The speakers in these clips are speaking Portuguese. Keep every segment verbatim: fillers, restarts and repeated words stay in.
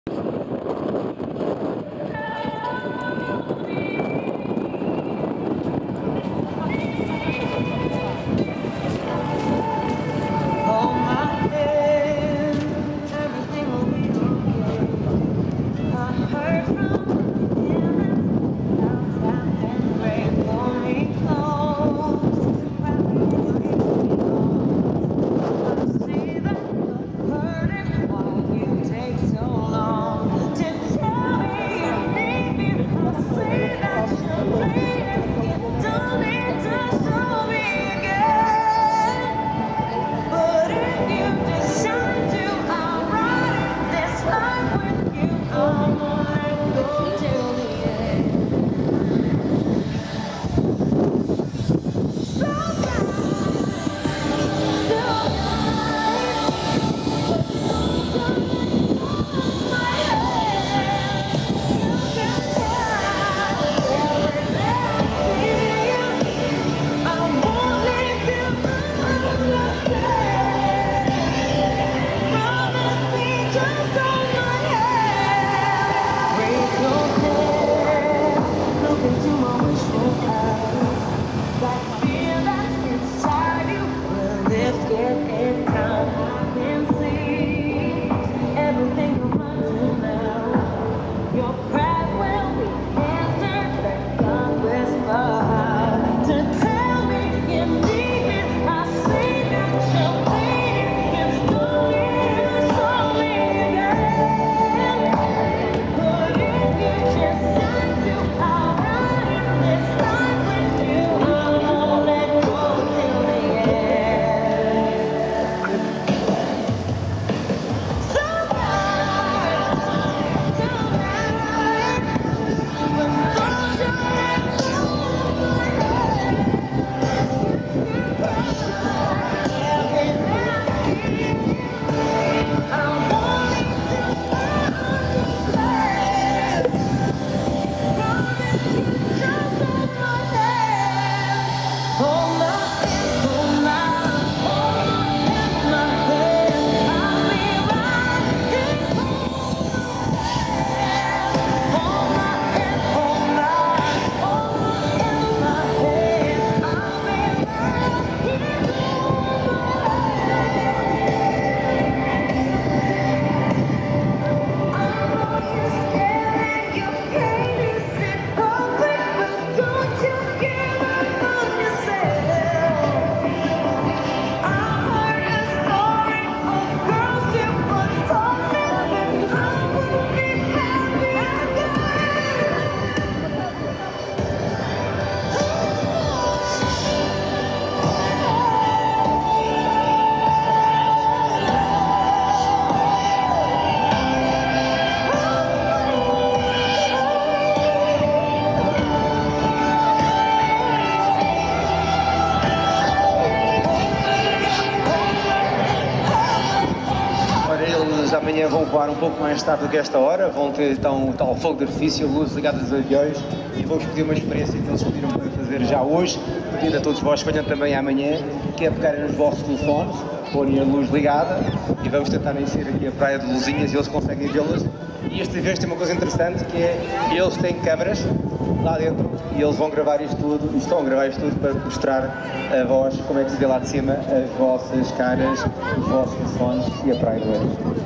Amanhã vão voar um pouco mais tarde do que esta hora, vão ter então tal fogo de artifício, luzes ligadas dos aviões e vou-vos pedir uma experiência que eles pediram para fazer já hoje, pedindo a todos vós que venham também amanhã, que é pegarem nos vossos telefones, porem a luz ligada e vamos tentar encher aqui a praia de luzinhas e eles conseguem vê-las. E este evento tem uma coisa interessante que é, eles têm câmaras lá dentro e eles vão gravar isto tudo, e estão a gravar isto tudo para mostrar a vós como é que se vê lá de cima as vossas caras, os vossos telefones e a praia do Eiro.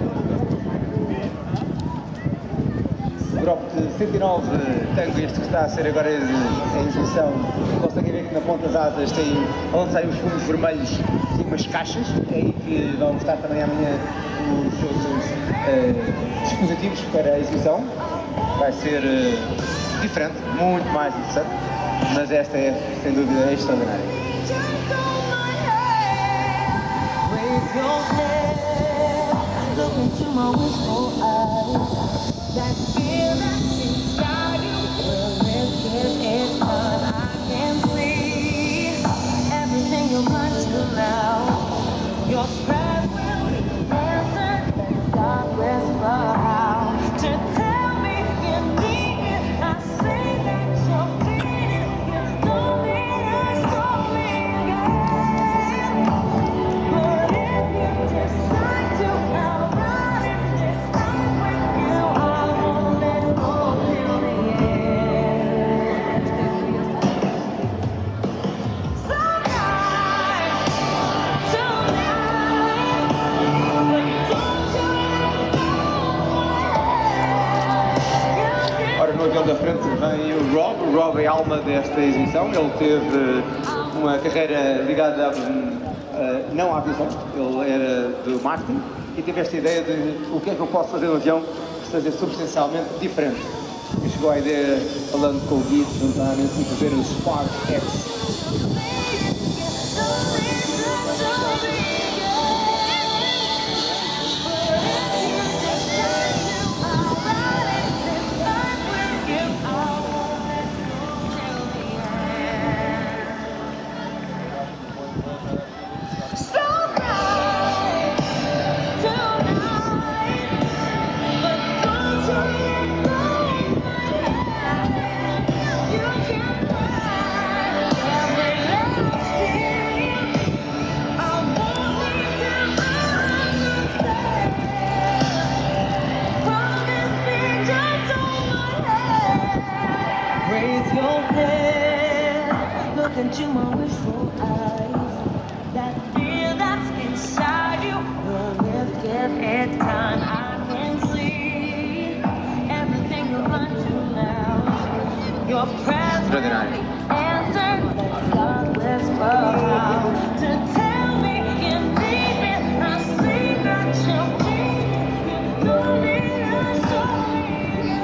Drop de cento e nove Tango, este que está a ser agora em exibição, conseguem ver que na ponta das asas tem, onde saem os fumos vermelhos, tem umas caixas, é aí que vão estar também amanhã os seus uh, dispositivos para a exibição. Vai ser uh, diferente, muito mais interessante, mas esta é, sem dúvida, extraordinária. That fear that's inside you will lift it, it's what I can see. Everything you want to know, your prayer will be answered. Let God whisper how to tell me you need it. I say that you're feeling it, slowly and slowly again. But if you decide to outrun it, this junto à frente vem o Rob. O Rob é a alma desta exibição. Ele teve uma carreira ligada a, a, não à aviação, ele era do marketing e teve esta ideia de o que é que eu posso fazer no avião que seja substancialmente diferente. E chegou à ideia, falando com o Gui, de juntarem-se e fazer o Spark X. Into my wishful eyes, that fear that's inside you will lift, give it time. I can see everything you run to now. Your presence answered, let God whisper out to tell me you need me. I see that you need me. You know me, I saw me.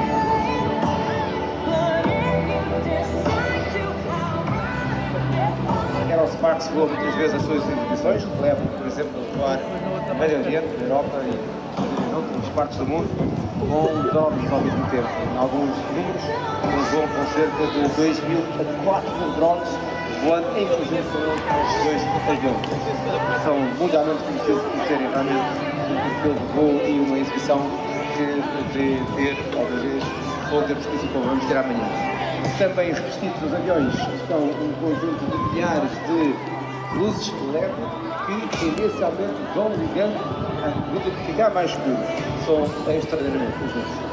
But if you decide to Era o Spark que segurou muitas vezes as suas exibições, que levam, por exemplo, a voar no Médio Oriente, na Europa e em outras partes do mundo, com drones ao mesmo tempo. Em alguns números, eles voam com cerca de dois mil a quatro mil drones voando em conjunto com os dois aviões. São mundialmente conhecidos por serem realmente um perfil de voo e uma exibição que prevê ter, talvez, outra pesquisa como vamos ter amanhã. Também os vestidos dos aviões estão um conjunto de milhares de luzes L E D que tendencialmente vão ligando à medida que ficar mais escuro. São extraordinariamente luzes.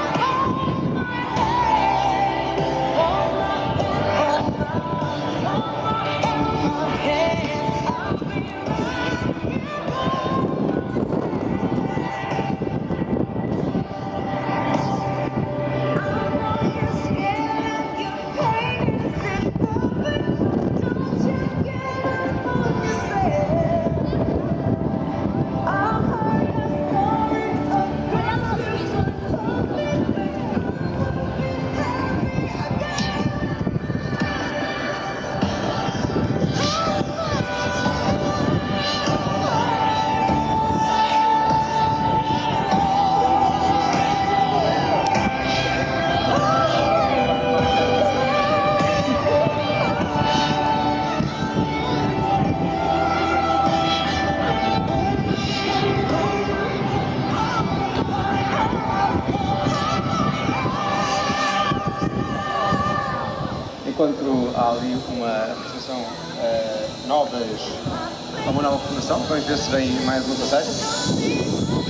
Enquanto há ali uma apresentação uh, novas, uma nova formação, vamos ver se vem mais uma passagem.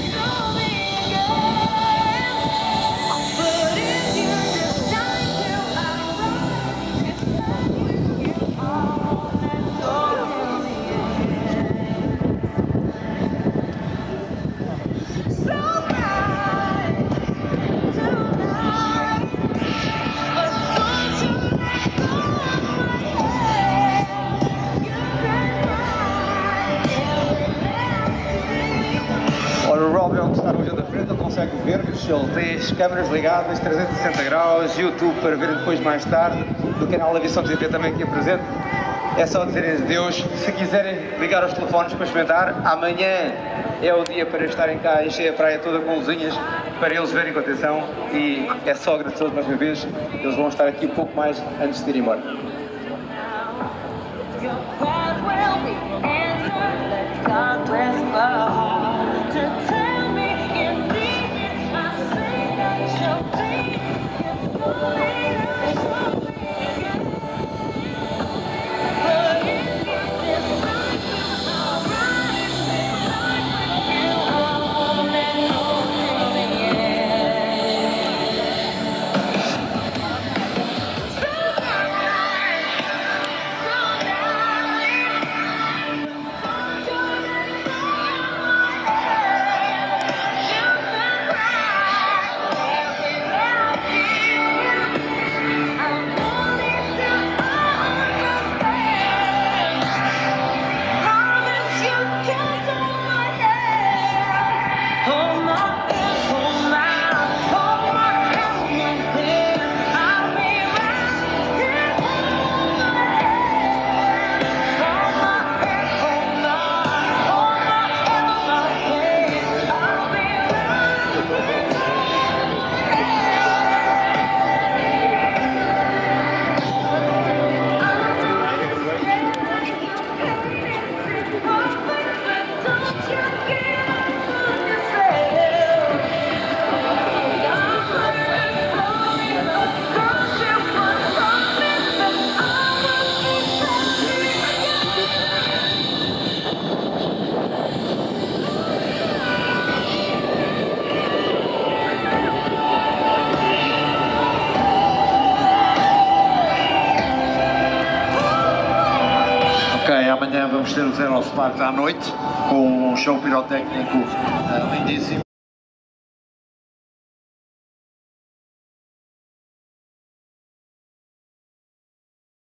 O Rob é o que está no vídeo da frente, ele consegue ver-nos, ele tem as câmeras ligadas, trezentos e sessenta graus, YouTube para verem depois mais tarde, do canal da Aviação T V também aqui presente. É só dizerem adeus, se quiserem ligar os telefones para experimentar, amanhã é o dia para estarem cá e encher a praia toda com luzinhas, para eles verem com atenção e é só agradecer mais uma vez, eles vão estar aqui um pouco mais antes de ir embora. amanhã vamos ter o Zero Spark à noite, com um show pirotécnico uh, lindíssimo.